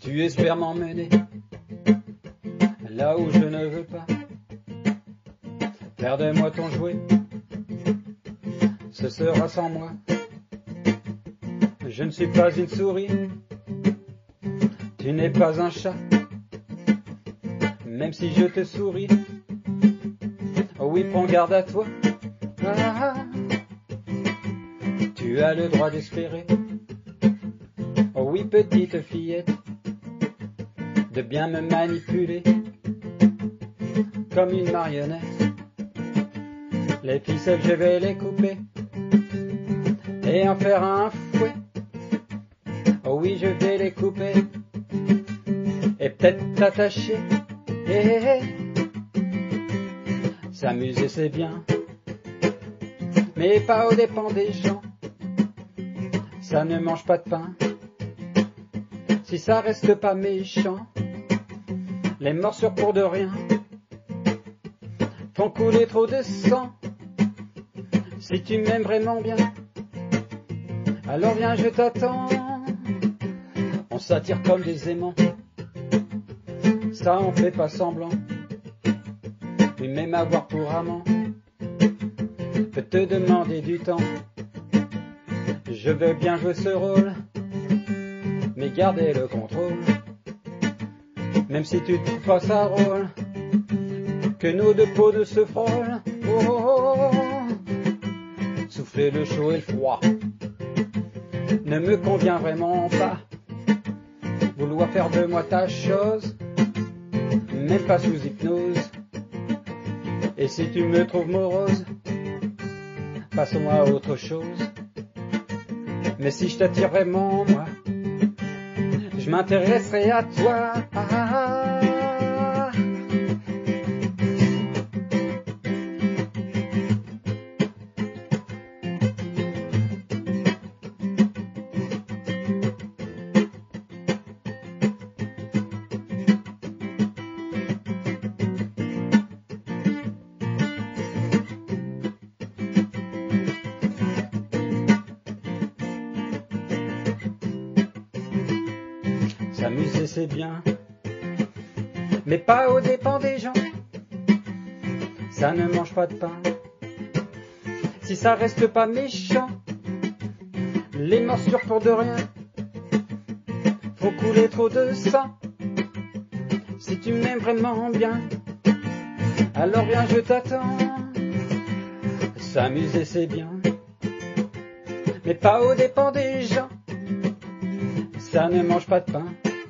Tu espères m'emmener là où je ne veux pas. Faire de moi ton jouet, ce sera sans moi. Je ne suis pas une souris, tu n'es pas un chat. Même si je te souris, oh oui, prends garde à toi. Tu as le droit d'espérer, oh oui, petite fillette, de bien me manipuler comme une marionnette. Les ficelles, je vais les couper et en faire un fouet. Oh oui, je vais les couper et peut-être t'attacher. S'amuser c'est bien, mais pas aux dépens des gens. Ça ne mange pas de pain si ça reste pas méchant. Les morsures pour de rien font couler trop de sang. Si tu m'aimes vraiment bien, alors viens, je t'attends. On s'attire comme des aimants, ça on fait pas semblant. Oui, même avoir pour amant peut te demander du temps. Je veux bien jouer ce rôle, mais garder le contrôle. Même si tu trouves pas ça drôle que nos deux peaux ne se frôlent. Oh, oh, oh. Souffler le chaud et le froid ne me convient vraiment pas. Vouloir faire de moi ta chose, même pas sous hypnose. Et si tu me trouves morose, passe-moi à autre chose. Mais si je t'attire vraiment, moi, je m'intéresserai à toi. S'amuser c'est bien, mais pas aux dépens des gens. Ça ne mange pas de pain si ça reste pas méchant. Les morsures pour de rien font couler trop de sang. Si tu m'aimes vraiment bien, alors viens, je t'attends. S'amuser c'est bien, mais pas aux dépens des gens. Ça ne mange pas de pain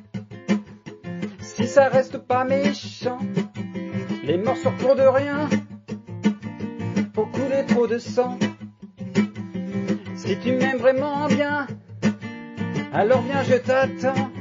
si ça reste pas méchant. Les morsures pour de rien pour couler trop de sang. Si tu m'aimes vraiment bien, alors viens, je t'attends.